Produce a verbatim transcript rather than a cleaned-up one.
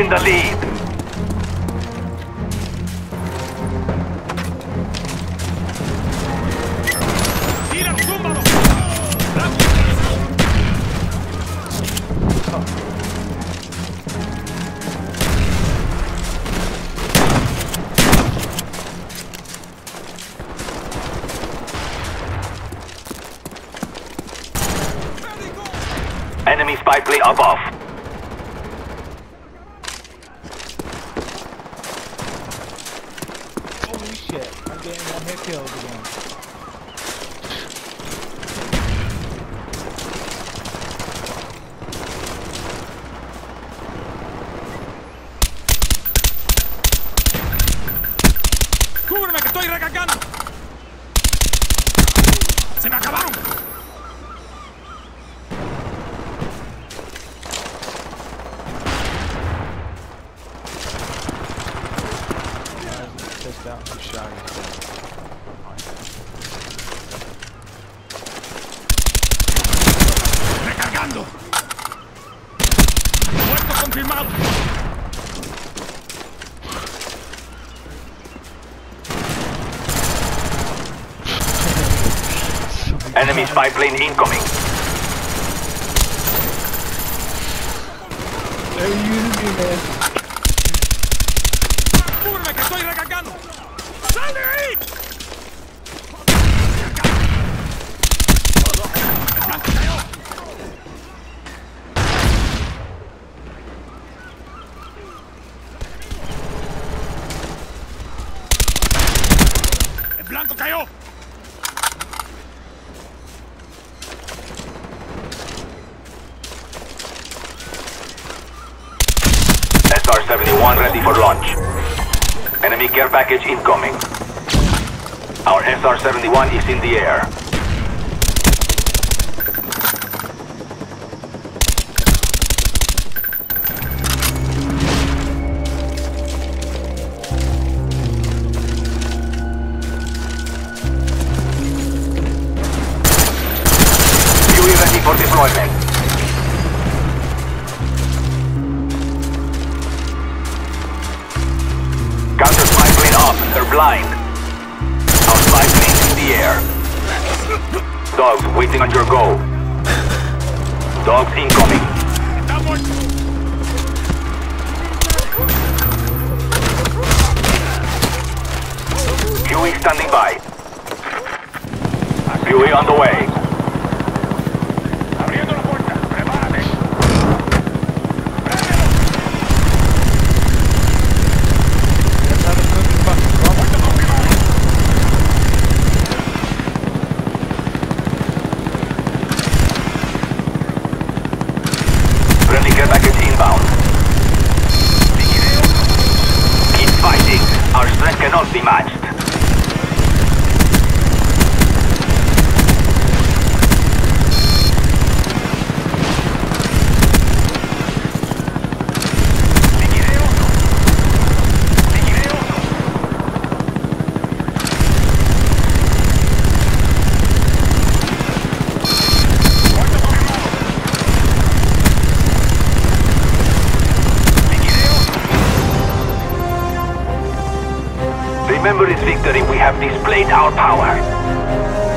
the lead. Enemy spy plane above. Holy shit, I'm getting one hit kills again. ¡Cúbreme que estoy recargando! ¡Se me acabaron! Out and shot ¡Recargando! ¡Muerto confirmado! Enemy spy plane incoming. They're using me, man. ¡Cúbreme que estoy recargando! ¡Sal de ahí! ¡El blanco cayó! ¡El blanco cayó! S R seventy-one ready for launch. Enemy care package incoming. Our S R seventy-one is in the air. U A V ready for deployment. Counter spy plane up. They're blind. Our spy plane in the air. Dogs waiting on your go. Dogs incoming. ¡Está muerto! U A V standing by. U A V on the way. ¡Abriendo la puerta! ¡Prepárate! Friendly care package inbound. Keep fighting. Our strength cannot be matched. Remember this victory, we have displayed our power.